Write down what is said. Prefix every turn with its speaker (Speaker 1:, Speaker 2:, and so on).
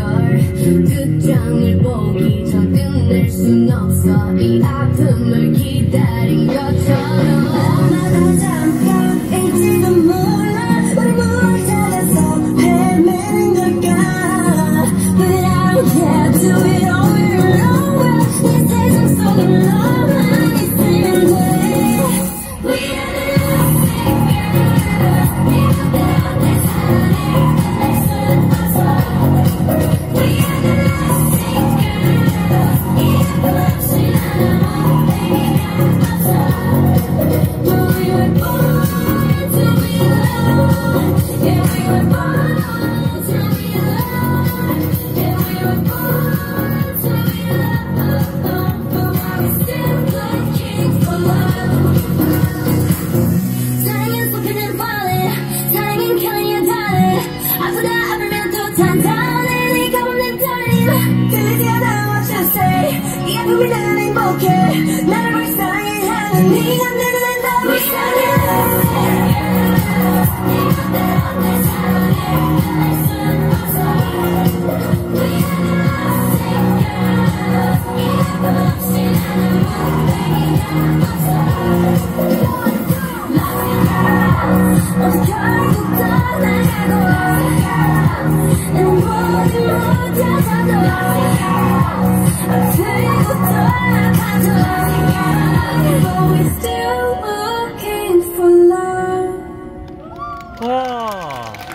Speaker 1: 걸 끝장을 보기 전 끝낼 순 없어 이 아픔을 기다린 것처럼 아마도 잠깐일지도 몰라 우리 무엇 찾아서 헤매는 걸까 But I don't care do it over and over 이 세상 속에 너만 있으면 돼 We are the last thing 네 맘대로 내 사랑을 끝낼 순 없어 We are the last thing 이 아픔 없이 나는 멍때리가 없어 But we were born to be alone Yeah we were born to be alone Yeah we were born to be alone But why we still looking for love 사랑은 spoken and falling 사랑은 killing you darling 아프다 아프면 또 단단해 네가 없는 떨림 들리지 않아 what you say 이 아픔이 난 행복해 나를 불쌍해 하는 네가 내 눈엔 다 불쌍해 네 맘대로 내 사랑을 끝낼 순 없어 We are the last thing 이 아픔 없이 나는 멍때리가 없어 어디 결국 떠나가고 내 모든 못해서도 아프고 돌아가도 But we're still looking for love
Speaker 2: 와.